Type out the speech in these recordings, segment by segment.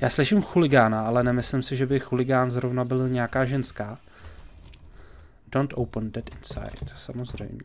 Já slyším chuligána, ale nemyslím si, že by chuligán zrovna byl nějaká ženská. Don't open that inside, samozřejmě.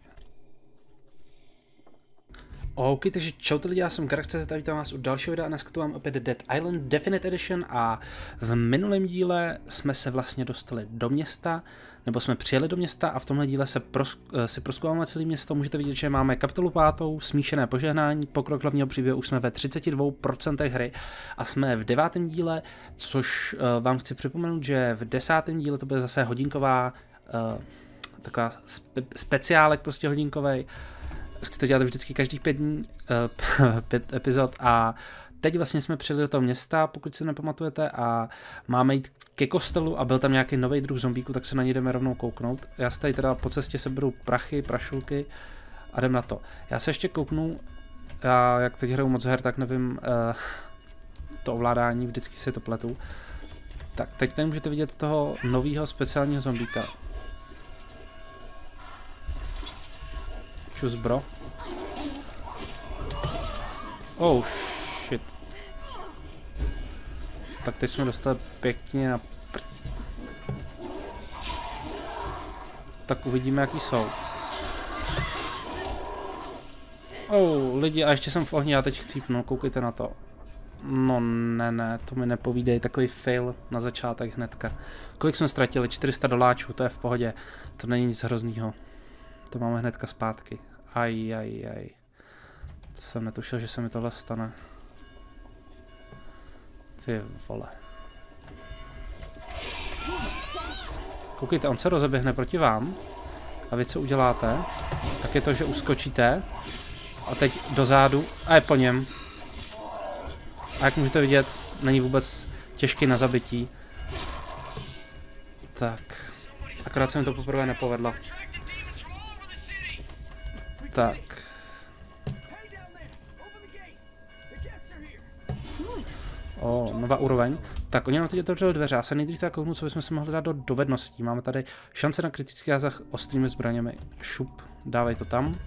OK, takže čaute lidi, já jsem Garak.cz a vítám vás u dalšího videa a dneska tu mám opět Dead Island Definitive Edition a v minulém díle jsme se vlastně dostali do města, nebo jsme přijeli do města a v tomhle díle si prozkoumáme celé město. Můžete vidět, že máme kapitolu 5, smíšené požehnání, pokrok hlavního příběhu, už jsme ve 32% hry a jsme v 9. díle, což vám chci připomenout, že v 10. díle to bude zase hodinková, taková speciálek prostě hodinkovej. Chci to dělat vždycky každých 5 dní, 5 epizod a teď vlastně jsme přijeli do toho města, pokud si nepamatujete, a máme jít ke kostelu a byl tam nějaký nový druh zombíku, tak se na ně jdeme rovnou kouknout. Já si tady teda po cestě seberu prachy, prašulky a jdem na to. Já se ještě kouknu, já jak teď hraju moc her, tak nevím to ovládání, vždycky si to pletu. Tak teď tady můžete vidět toho nového speciálního zombíka. Čus, bro. Oh shit. Tak teď jsme dostali pěkně na Tak uvidíme, jaký jsou. Oh, lidi, a ještě jsem v ohni, já teď chcípnu, koukejte na to. No ne, to mi nepovídej, takový fail na začátek hnedka. Kolik jsme ztratili? $400, to je v pohodě. To není nic hroznýho. To máme hnedka zpátky. Aj. To jsem netušil, že se mi tohle stane. Ty vole. Koukejte, on se rozeběhne proti vám. A vy co uděláte? Tak je to, že uskočíte. A teď dozadu. A je po něm. A jak můžete vidět, není vůbec těžký na zabití. Tak. Akorát se mi to poprvé nepovedlo. Tak. Nová úroveň. Tak, oni nám teď otevřeli dveře. Já se nejdřív tak kouknu, co bychom si mohli dát do dovedností. Máme tady šance na kritický zásah ostrými zbraněmi. Šup, dávej to tam.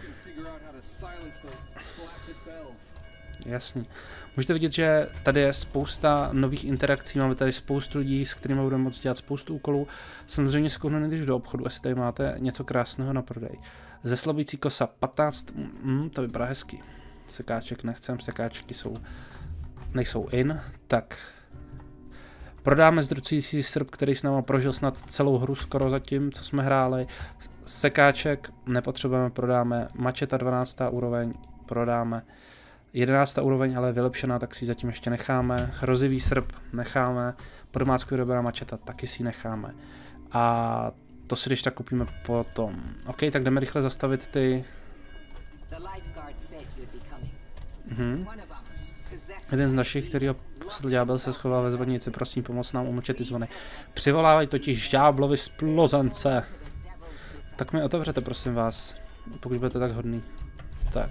Jasný. Můžete vidět, že tady je spousta nových interakcí, máme tady spoustu lidí, s kterými budeme moct dělat spoustu úkolů. Samozřejmě se kouknu nejdřív do obchodu, jestli tady máte něco krásného na prodej. Zeslabující kosa 15, to vypadá hezky. Sekáček nechcem, sekáčky nejsou in, tak. Prodáme zdrcující srp, který s náma prožil snad celou hru skoro zatím, co jsme hráli. Sekáček nepotřebujeme, prodáme. Mačeta 12. úroveň, prodáme. 11. úroveň, ale vylepšená, tak si ji zatím ještě necháme. Hrozivý srp necháme. Po domácku vyrobená mačeta taky si ji necháme. A to si když tak koupíme potom. OK, tak jdeme rychle zastavit ty. Jeden z našich, kterýho poslal ďábel, se schová ve zvonici. Prosím, pomoc nám umlčet ty zvony. Přivolávají totiž ďáblovi splozence. Tak mi otevřete, prosím vás, pokud budete tak hodný. Tak.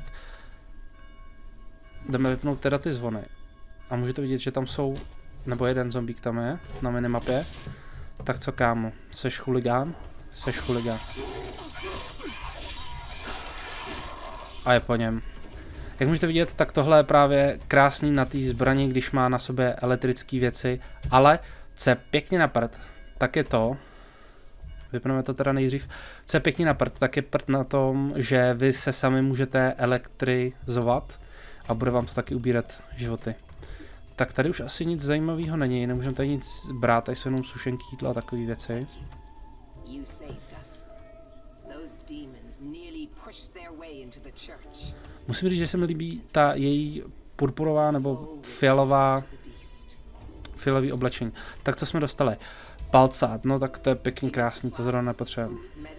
Jdeme vypnout teda ty zvony. A můžete vidět, že tam jsou, nebo jeden zombík tam je, na minimapě. Tak co, kámo? Seš chuligán? Seš chuligán. A je po něm. Jak můžete vidět, tak tohle je právě krásný na té zbrani, když má na sobě elektrické věci. Ale co je pěkně na prd, tak je to. Vypneme to teda nejdřív. Co je pěkně na prd, tak je prd na tom, že vy se sami můžete elektrizovat. A bude vám to taky ubírat životy. Tak tady už asi nic zajímavého není, nemůžeme tady nic brát, tady jsou jenom sušenky, jídla a takové věci. Musím říct, že se mi líbí ta její purpurová nebo fialový oblečení. Tak co jsme dostali? Palcát, no tak to je pěkně krásný, to zrovna nepotřebujeme.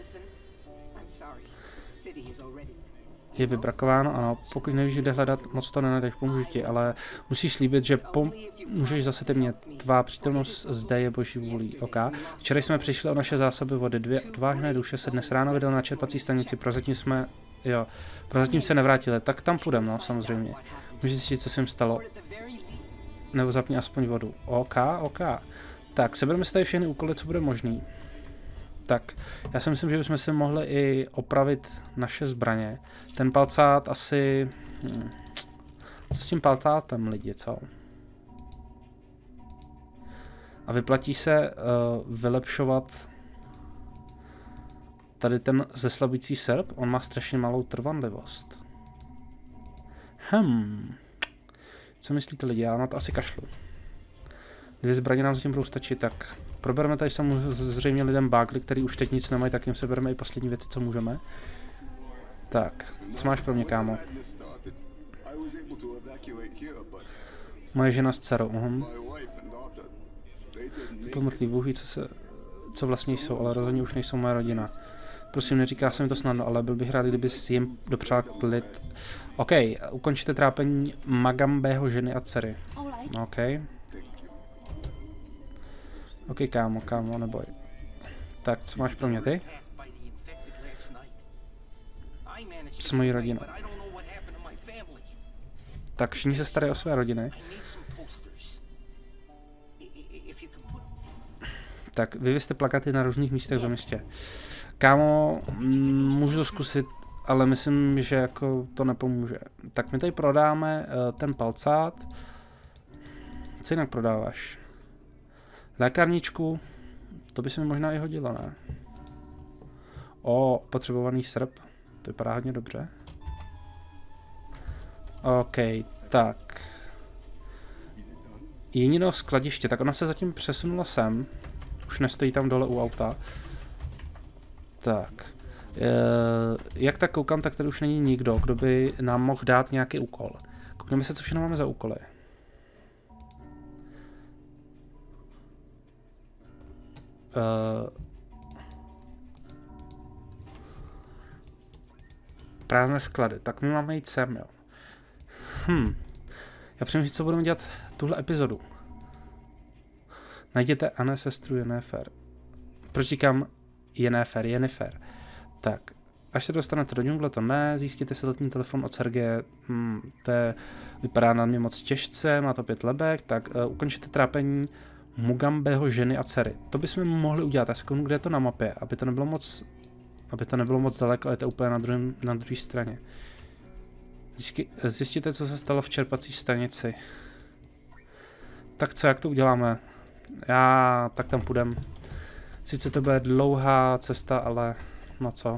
Je vybrakováno, ano, pokud nevíš, kde hledat, moc to nenajdeš, pomůžu ti, ale musíš slíbit, že můžeš zase ty tvá přítomnost zde je boží vůlí, OK. Včera jsme přišli o naše zásoby vody, 2 odvážné duše se dnes ráno vydal na čerpací stanici, prozatím se nevrátili, tak tam půjdeme, no, samozřejmě. Můžeš zjistit, co se jim stalo, nebo zapni aspoň vodu, OK. Tak, sebereme si tady všechny úkoly, co bude možný. Tak, já si myslím, že bychom si mohli i opravit naše zbraně. Ten palcát asi... Co s tím palcátem, lidi, co? A vyplatí se vylepšovat tady ten zeslabující serp, on má strašně malou trvanlivost. Co myslíte lidi, já na to asi kašlu. 2 zbraně nám zatím budou stačit, tak probereme tady samozřejmě lidem bágly, který už teď nic nemají, tak jim se bereme i poslední věci, co můžeme. Tak, co máš pro mě, kámo? Moje žena s dcerou, Pomrtlý, Bůh ví, co vlastně jsou, ale rozhodně už nejsou moje rodina. Prosím, neříká se mi to snadno, ale byl bych rád, kdyby si jim dopřál klid. OK, ukončíte trápení Magambého ženy a dcery. OK. OK, kámo, neboj. Tak, co máš pro mě ty? S mojí rodinou. Tak, všichni se starají o své rodiny. Tak, vyvěste plakaty na různých místech ve městě. Kámo, můžu to zkusit, ale myslím, že jako to nepomůže. Tak my tady prodáme ten palcát. Co jinak prodáváš? Lékárničku, to by se mi možná i hodilo, ne? Potřebovaný srp, to vypadá hodně dobře. OK, tak. Jinino skladiště, tak ona se zatím přesunula sem. Už nestojí tam dole u auta. Tak. Jak tak koukám, tak tady už není nikdo, kdo by nám mohl dát nějaký úkol. Koukneme se, co všechno máme za úkoly. Prázdné sklady. Tak my máme jít sem, jo. Já přemýšlím, co budeme dělat tuhle epizodu. Najděte Anne, sestru Yennefer. Proč říkám Yennefer? Tak, až se dostanete do džungle, to ne, získyte si letní telefon od Sergeje, to vypadá na mě moc těžce, má to 5 lebek, tak ukončíte trápení Mugambeho ženy a dcery. To bychom mohli udělat, já se kouknu, kde je to na mapě, aby to nebylo moc daleko, ale je to úplně na druhé straně. Zjistíte, co se stalo v čerpací stanici. Tak co, jak to uděláme? Tak tam půjdem. Sice to bude dlouhá cesta, ale no co.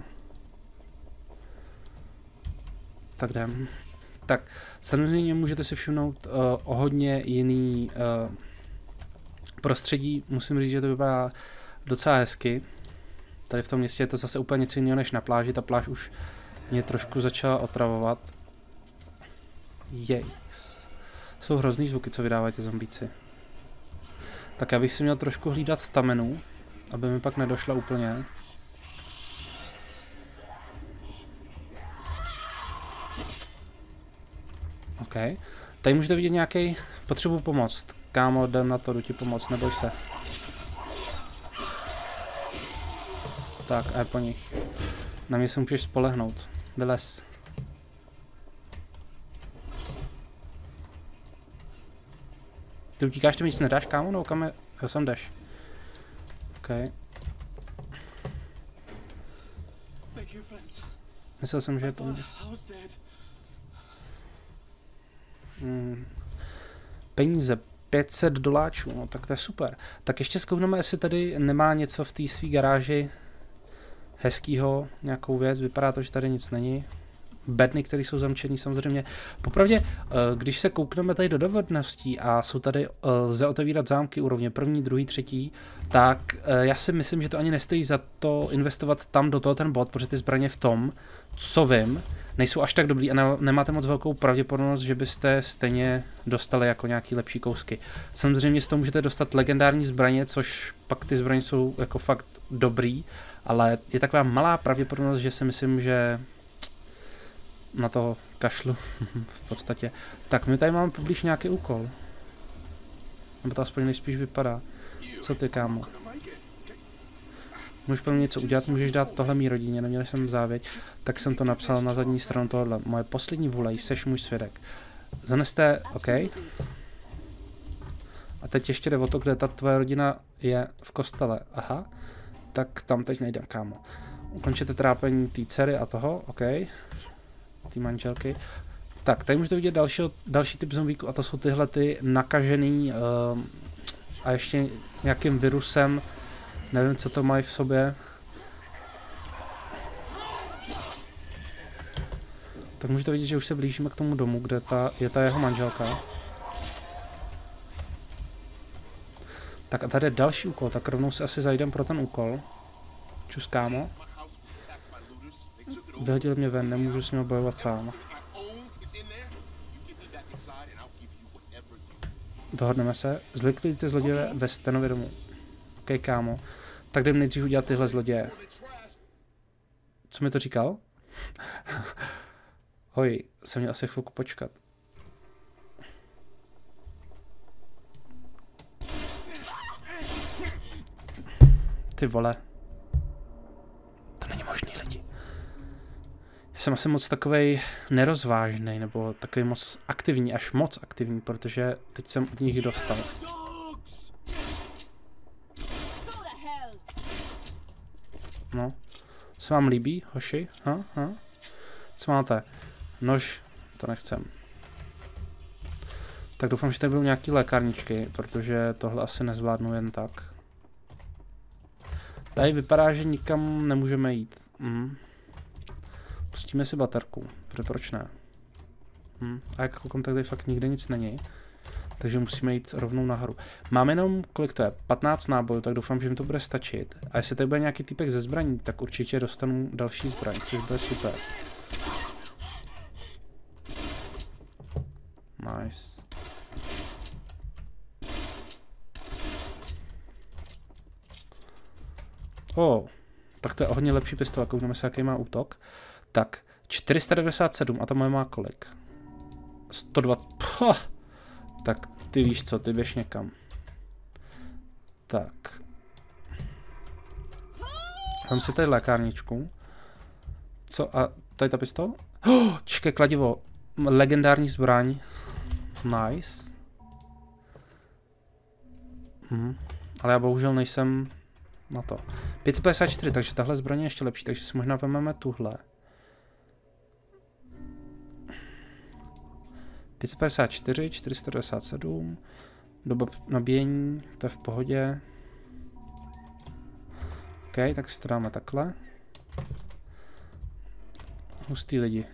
Tak jdem. Tak, samozřejmě můžete si všimnout o hodně jiný prostředí. Musím říct, že to vypadá docela hezky. Tady v tom městě je to zase úplně něco jiného než na pláži. Ta pláž už mě trošku začala otravovat. Jejks. Jsou hrozný zvuky, co vydávají ty zombíci. Tak já bych si měl trošku hlídat staminu, aby mi pak nedošla úplně. OK. Tady můžete vidět nějaký potřebu pomoct. Kámo, jdem na to, jdu ti pomoct, neboj se. Tak, a je po nich. Na mě se můžeš spolehnout. Vylez. Ty utíkáš, ty mi nic nedáš, kámo? No, kam je? Jo, sem jdeš. OK. Myslel jsem, že je to... Peníze. $500, no tak to je super. Tak ještě zkoumneme, jestli tady nemá něco v té své garáži hezkýho, nějakou věc. Vypadá to, že tady nic není. Bedny, které jsou zamčený samozřejmě. Popravdě, když se koukneme tady do dovedností a jsou tady, lze otevírat zámky úrovně 1., 2., 3., tak já si myslím, že to ani nestojí za to investovat tam do toho ten bod, protože ty zbraně v tom, co vím, nejsou až tak dobrý a nemáte moc velkou pravděpodobnost, že byste stejně dostali jako nějaký lepší kousky. Samozřejmě z toho můžete dostat legendární zbraně, což pak ty zbraně jsou jako fakt dobrý, ale je taková malá pravděpodobnost, že si myslím, že na to kašlu v podstatě. Tak my tady máme poblíž nějaký úkol. Nebo to aspoň nejspíš vypadá. Co ty, kámo? Můžeš pro mě něco udělat, můžeš dát tohle mý rodině, neměl jsem závěť, tak jsem to napsal na zadní stranu tohohle. Moje poslední vůle, seš můj svědek. Zaneste, OK. A teď ještě jde o to, kde ta tvoje rodina je v kostele. Aha. Tak tam teď nejdem, kámo. Ukončete trápení té dcery a toho, OK. Ty manželky. Tak, tady můžete vidět další typ zombíků a to jsou tyhle ty nakažený a ještě nějakým virusem. Nevím, co to mají v sobě. Tak můžete vidět, že už se blížíme k tomu domu, kde je ta jeho manželka. Tak a tady je další úkol, tak rovnou si asi zajdem pro ten úkol. Čus, kámo. Vyhodil mě ven, nemůžu s ním bojovat sám. Dohodneme se. Zlikvidujte zloděje ve Stanově domu. OK, kámo. Tak jdem nejdřív udělat tyhle zloděje. Co mi to říkal? Hoj, jsem měl asi chvilku počkat. Ty vole. To není možný, lidi. Já jsem asi moc takovej nerozvážnej, nebo takový moc aktivní, až moc aktivní, protože teď jsem od nich dostal. No. Co vám líbí, hoši? Co máte? Nož, to nechcem. Tak doufám, že tady budou nějaký lékárničky, protože tohle asi nezvládnu jen tak. Tady vypadá, že nikam nemůžeme jít. Pustíme si baterku, proč ne? A jak koukám, tak tady fakt nikde nic není. Takže musíme jít rovnou nahoru. Máme jenom, kolik to je? 15 nábojů, tak doufám, že mi to bude stačit. A jestli tady bude nějaký typek ze zbraní, tak určitě dostanu další zbraň, což bude super. Nice. Tak to je o hodně lepší pistole, koukneme se, jaký má útok. Tak, 497 a ta moje má kolik? 120. Tak ty víš co, ty běž někam. Tak. Dám si tady lékárničku. Co? A tady ta pistol? Těžké kladivo. Legendární zbraň. Nice. Ale já bohužel nejsem na to. 554, takže tahle zbraň je ještě lepší, takže si možná vezmeme tuhle. 554, 497, doba nabíjení, to je v pohodě. OK, tak si to dáme takhle. Hustý lidi.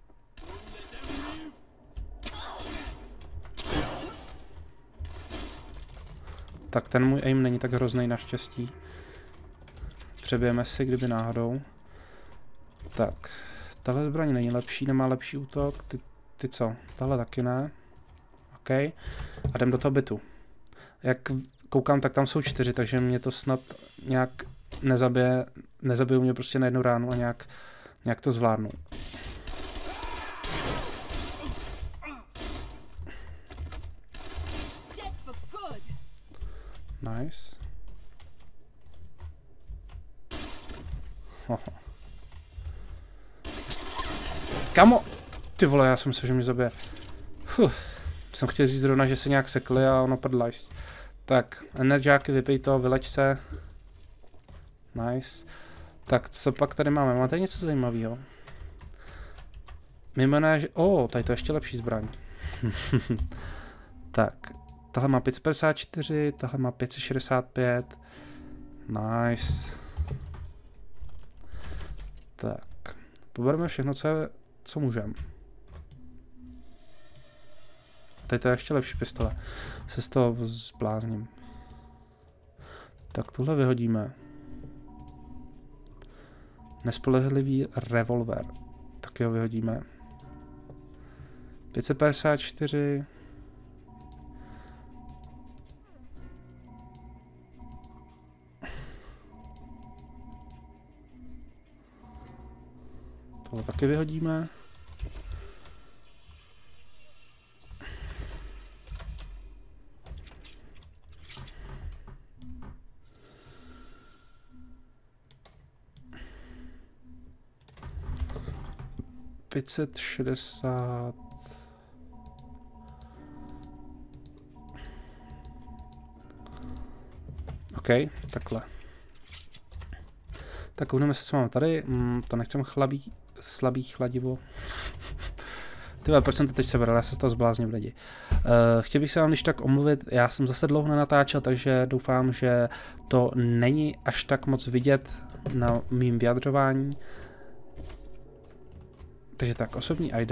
Tak ten můj aim není tak hrozný naštěstí. Přebijeme si, kdyby náhodou. Tak, tahle zbraň není lepší, nemá lepší útok. Ty co? Tahle taky ne. OK. A jdem do toho bytu. Jak koukám, tak tam jsou 4, takže mě to snad nějak nezabije. Nezabijou mě prostě na jednu ránu a nějak to zvládnu. Nice. Kamo! Ty vole, já jsem myslel, že mě zabije. Jsem chtěl říct zrovna, že se nějak sekli a ono prdlajs. Tak, energiáky, vypij to, vyleď se. Nice. Tak, co pak tady máme? Máte něco zajímavého? Mimo jiné, že... tady to je ještě lepší zbraň. Tak, tahle má 554, tahle má 565. Nice. Tak, pobereme všechno, co můžeme. Tady to je ještě lepší pistole. Se z toho zblázním. Tak tuhle vyhodíme. Nespolehlivý revolver. Taky ho vyhodíme. 554. Tohle taky vyhodíme. $560. OK, takhle. Tak koukneme se, co máme tady. To nechcem slabý chladivo. Tyhle, proč jsem to teď sebral, já se z toho zbláznil lidi. Chtěl bych se vám když tak omluvit, já jsem zase dlouho nenatáčel, takže doufám, že to není až tak moc vidět na mým vyjadřování. Takže tak, osobní ID.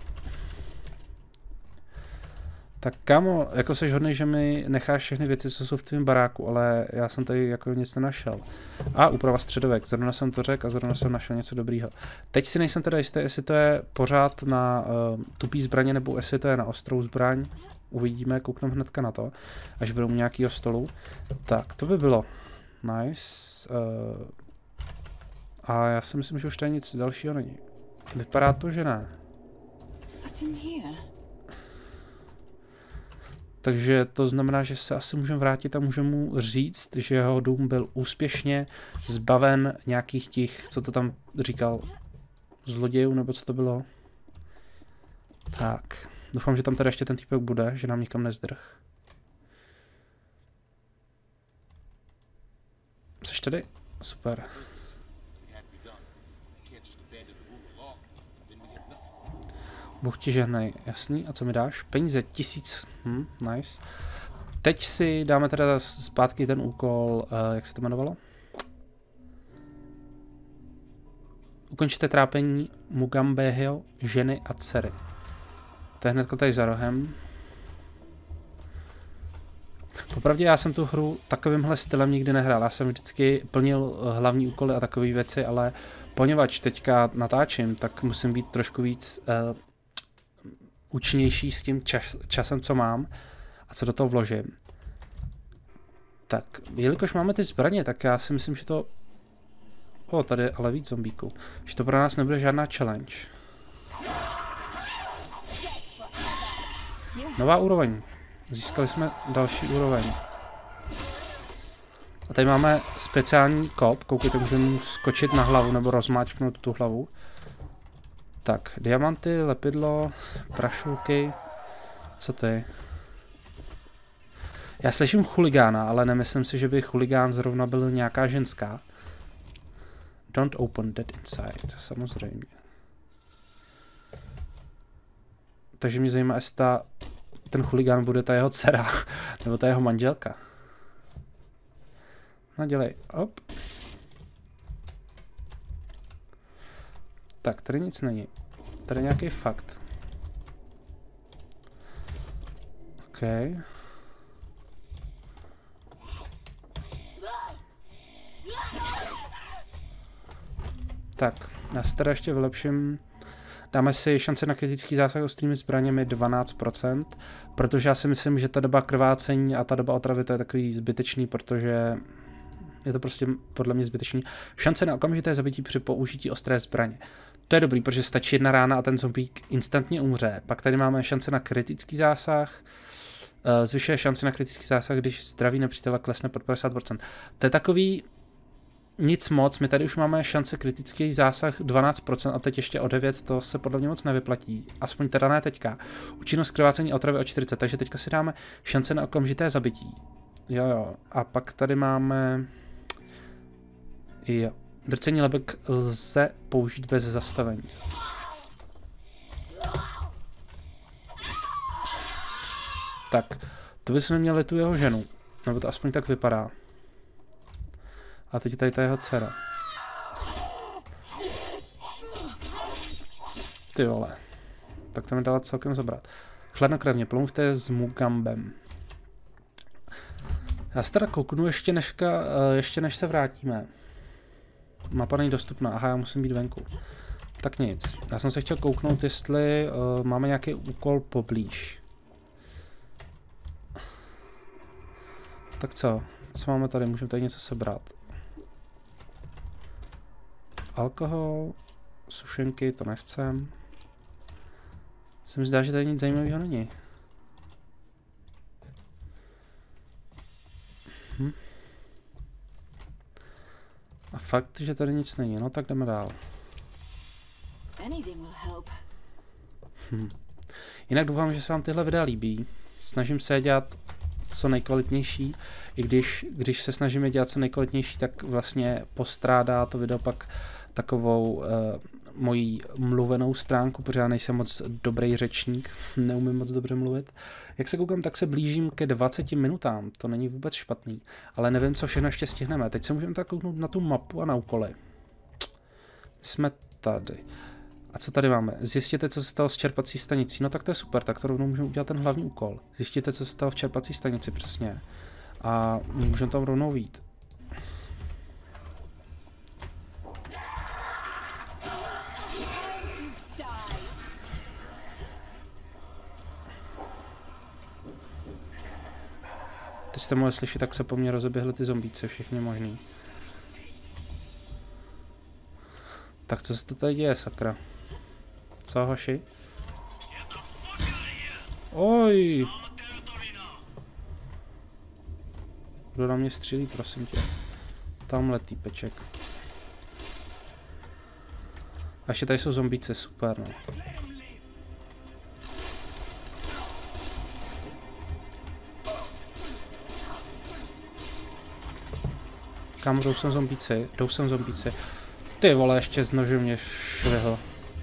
Tak kámo, jako seš hodnej, že mi necháš všechny věci, co jsou v tvém baráku, ale já jsem tady jako nic nenašel. A úprava středovek, zrovna jsem to řekl a zrovna jsem našel něco dobrýho. Teď si nejsem teda jistý, jestli to je pořád na tupý zbraně, nebo jestli to je na ostrou zbraň. Uvidíme, koukneme hnedka na to, až budou nějakýho stolu. Tak, to by bylo nice. A já si myslím, že už tady nic dalšího není. Vypadá to, že ne. Takže to znamená, že se asi můžeme vrátit a můžeme mu říct, že jeho dům byl úspěšně zbaven nějakých těch, co to tam říkal, zlodějů, nebo co to bylo. Tak, doufám, že tam teda ještě ten týpek bude, že nám nikam nezdrh. Jseš tady? Super. Bůh ti žehnej, jasný. A co mi dáš? Peníze 1000. Nice. Teď si dáme teda zpátky ten úkol, jak se to jmenovalo? Ukončíte trápení Mugambeho, ženy a dcery. To je hnedka tady za rohem. Popravdě já jsem tu hru takovýmhle stylem nikdy nehrál. Já jsem vždycky plnil hlavní úkoly a takové věci, ale poněvadž teďka natáčím, tak musím být trošku víc účinnější s tím časem, co mám a co do toho vložím. Tak, jelikož máme ty zbraně, tak já si myslím, že to... tady je ale víc zombíků. Že to pro nás nebude žádná challenge. Nová úroveň. Získali jsme další úroveň. A tady máme speciální kop. Koukejte, můžeme mu skočit na hlavu nebo rozmáčknout tu hlavu. Tak, diamanty, lepidlo, prašulky. Co ty? Já slyším chuligána, ale nemyslím si, že by chuligán zrovna byl nějaká ženská. Don't open that inside, samozřejmě. Takže mě zajímá, jestli ten chuligán bude ta jeho dcera, nebo ta jeho manželka. No dělej, op. Tak, tady nic není. Tady je nějaký fakt. OK. Tak, já se teda ještě vylepším. Dáme si šance na kritický zásah ostrými zbraněmi 12%, protože já si myslím, že ta doba krvácení a ta doba otravy to je takový zbytečný, protože je to prostě podle mě zbytečný. Šance na okamžité zabití při použití ostré zbraně. To je dobrý, protože stačí jedna rána a ten zombík instantně umře. Pak tady máme šance na kritický zásah. Zvyšuje šance na kritický zásah, když zdraví nepřítele klesne pod 50%. To je takový nic moc, my tady už máme šance kritický zásah 12% a teď ještě o 9, to se podle mě moc nevyplatí. Aspoň teda ne teďka. Účinnost krvácení a otravy o 40, takže teďka si dáme šance na okamžité zabití. Jo. A pak tady máme... Jo. Drcení lebek lze použít bez zastavení. Tak, to bychom měli tu jeho ženu. Nebo to aspoň tak vypadá. A teď je tady ta jeho dcera. Ty vole. Tak to mi dala celkem zabrat. Chladnokrevně, promluvte s Mugambem. Já se teda kouknu ještě než se vrátíme. Mapa není dostupná, aha, já musím být venku. Tak nic. Já jsem se chtěl kouknout, jestli máme nějaký úkol poblíž. Tak co? Co máme tady? Můžeme tady něco sebrat. Alkohol, sušenky, to nechcem. Se mi zdá, že tady nic zajímavého není. A fakt, že tady nic není, no tak jdeme dál. Jinak doufám, že se vám tyhle videa líbí. Snažím se dělat co nejkvalitnější, i když se snažíme dělat co nejkvalitnější, tak vlastně postrádá to video pak takovou moji mluvenou stránku, protože já nejsem moc dobrý řečník, neumím moc dobře mluvit. Jak se koukám, tak se blížím ke 20 minutám, to není vůbec špatný, ale nevím, co všechno ještě stihneme. Teď se můžeme tak kouknout na tu mapu a na úkoly. Jsme tady. A co tady máme? Zjistěte, co se stalo s čerpací stanicí. No tak to je super, tak to rovnou můžeme udělat ten hlavní úkol. Zjistěte, co se stalo v čerpací stanici, přesně. A můžeme tam rovnou vyjít. Teď jste mohli slyšet, tak se po mně rozeběhly ty zombíci, všichni možný. Tak co se to tady děje, sakra? Co, hoši? Oj! Kdo na mě střílí, prosím tě? Tamhle týpeček. A ještě tady jsou zombíci, super, no. Kam jdou sem zombíci? Jdou sem zombíci. Ty vole, ještě z nožem mě švihl.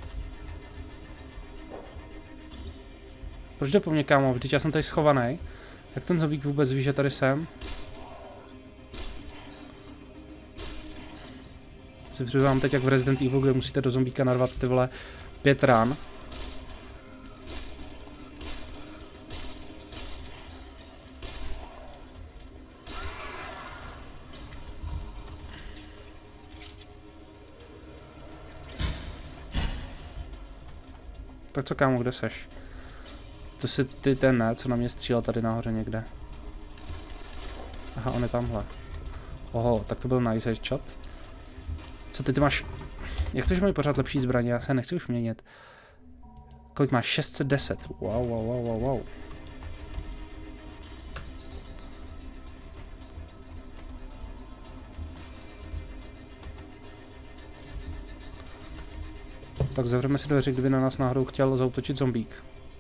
Proč jde po mně, kámo? Vždyť já jsem tady schovaný. Jak ten zombík vůbec ví, že tady jsem? Si přivám teď jak v Resident Evil, kde musíte do zombíka narvat ty vole 5 rán. Tak co, kámo, kde seš? To si ty ten ne, co na mě střílel tady nahoře někde. Aha, on je tamhle. Oho, tak to byl nice headshot. Co ty máš? Jak to, že mají pořád lepší zbraně? Já se nechci už měnit. Kolik máš? 610. Wow. Tak zavřeme si dveře, kdyby na nás náhodou chtěl zaútočit zombík.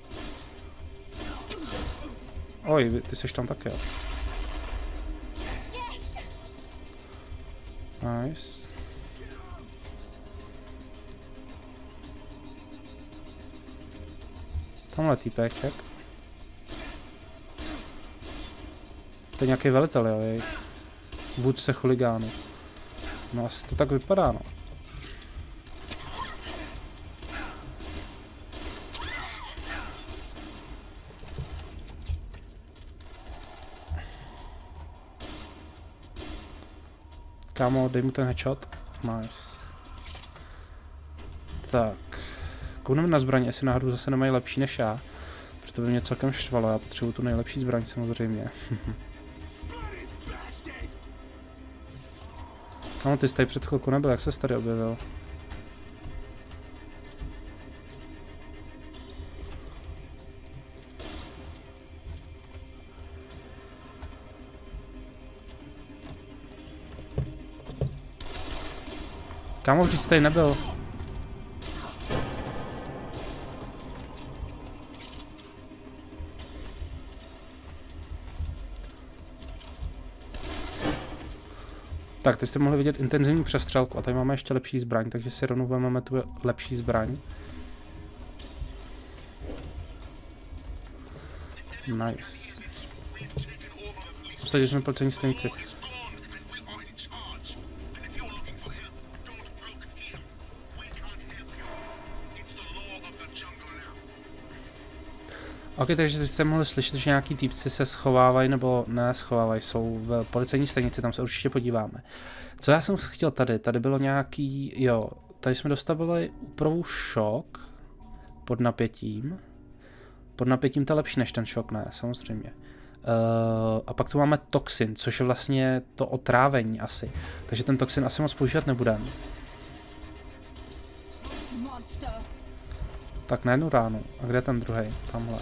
Oj, ty seš tam taky, jo. Nice. Tamhle týpeček. To je nějaký velitel, jo, jej. Vůdce chuligánů. No asi to tak vypadá, no. Kámo, dej mu ten headshot. Nice. Tak. Koukneme na zbraně, jestli náhodou zase nemají lepší než já. Protože to by mě celkem štvalo, já potřebuji tu nejlepší zbraň samozřejmě. Kámo, ty jsi tady před chvilkou nebyl, jak ses tady objevil? Kámo, vždyť jsi tady nebyl. Tak, teď jste mohli vidět intenzivní přestřelku a tady máme ještě lepší zbraň, takže si rovnou vezmeme tu lepší zbraň. Nice. V podstatě jsme policejní stanici. Ok, takže teď jste mohli slyšet, že nějaký týpci se schovávají nebo ne schovávají, jsou v policejní stanici, tam se určitě podíváme. Co já jsem chtěl tady? Tady bylo nějaký, jo, tady jsme dostavili úpravu šok pod napětím. Pod napětím to je lepší než ten šok, ne, samozřejmě. A pak tu máme toxin, což je vlastně to otrávení asi. Takže ten toxin asi moc používat nebudeme. Tak na jednu ránu. A kde je ten druhý? Tamhle.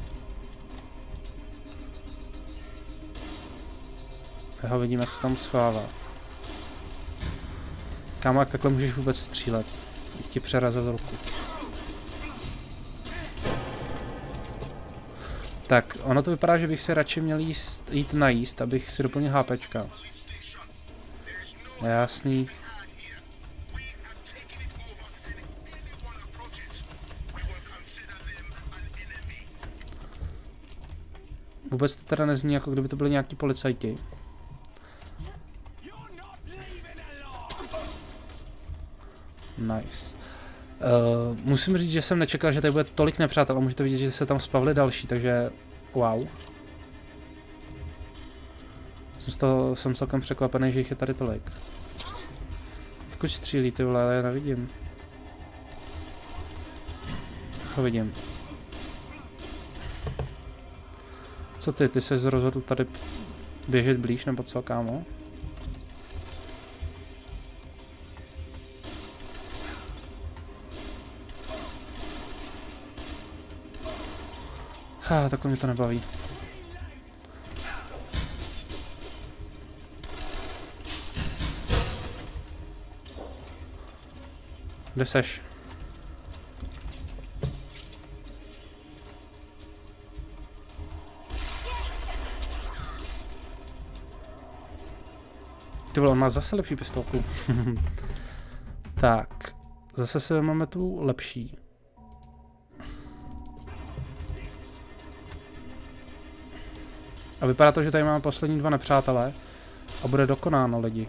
Já ho vidím, jak se tam schovává. Kámo, jak takhle můžeš vůbec střílet? Bych ti přerazil ruku. Tak, ono to vypadá, že bych se radši měl jít najíst, abych si doplnil HPčka. Jasný. Vůbec to teda nezní, jako kdyby to byli nějaký policajti. Nice. Musím říct, že jsem nečekal, že tady bude tolik nepřátel a můžete vidět, že se tam spavili další, takže wow. Jsem celkem překvapený, že jich je tady tolik. Pokud střílí, ty vole, ale já nevidím. Ho vidím. Co ty? Ty jsi rozhodl tady běžet blíž, nebo co, kámo? Takhle mě to nebaví. Kde seš? Ty vole, on má zase lepší pistolku. Tak, zase se máme tu lepší. A vypadá to, že tady máme poslední dva nepřátelé a bude dokonáno, lidi.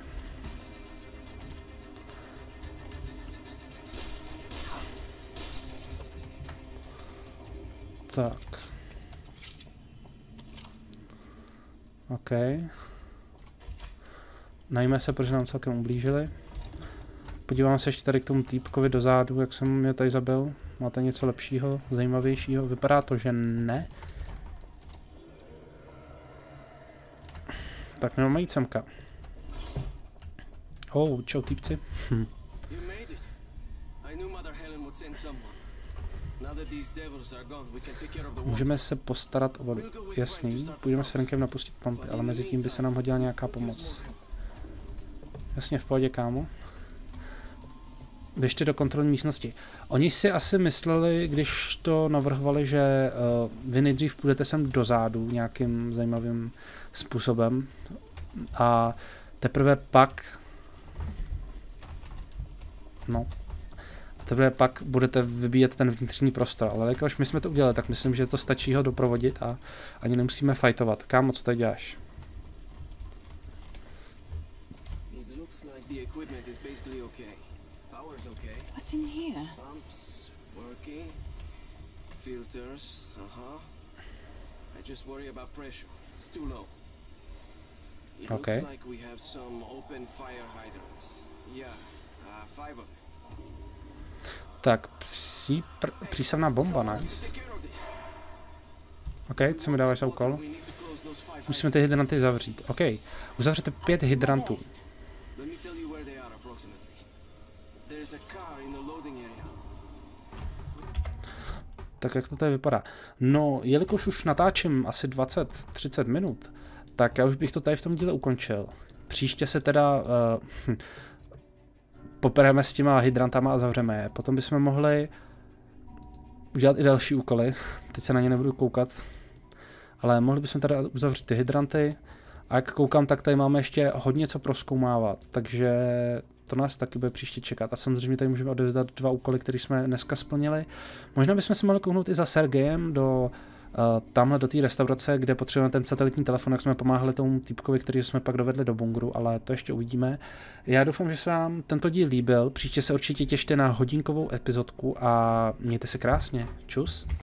Tak. OK. Najme se, protože nám celkem ublížili. Podívám se ještě tady k tomu týpkovi dozadu, jak jsem mě tady zabil. Máte něco lepšího, zajímavějšího? Vypadá to, že ne. Tak měl mají semka. Čau týpci. Můžeme se postarat o vodu. Jasný, půjdeme s Frankem napustit pumpy, ale mezi tím by se nám hodila nějaká pomoc. Jasně, v pohodě, kámo. Běžte do kontrolní místnosti. Oni si asi mysleli, když to navrhovali, že vy nejdřív půjdete sem dozadu nějakým zajímavým způsobem a teprve pak budete vybíjet ten vnitřní prostor, ale jakož my jsme to udělali, tak myslím, že to stačí ho doprovodit a ani nemusíme fightovat. Kámo, co tady děláš? What's in here? Pumps working. Filters, I just worry about pressure. It's too low. It Okay. looks like we have some open fire hydrants. Yeah, 5 of them. Tak, přísavná bomba, nice. OK, co mi dáváš za úkol? Musíme ty hydranty zavřít. OK, uzavřete 5 hydrantů. Tak jak to tady vypadá? No, jelikož už natáčím asi 20-30 minut, tak já už bych to tady v tom díle ukončil. Příště se teda popereme s těma hydrantama a zavřeme je. Potom bychom mohli udělat i další úkoly. Teď se na ně nebudu koukat. Ale mohli bychom teda uzavřít ty hydranty. A jak koukám, tak tady máme ještě hodně co prozkoumávat. Takže to nás taky bude příště čekat. A samozřejmě tady můžeme odevzdat 2 úkoly, které jsme dneska splnili. Možná bychom se mohli kouknout i za Sergejem do tamhle do té restaurace, kde potřebujeme ten satelitní telefon, jak jsme pomáhali tomu týpkovi, který jsme pak dovedli do bungru, ale to ještě uvidíme. Já doufám, že se vám tento díl líbil. Příště se určitě těšte na hodinkovou epizodku a mějte se krásně. Čus.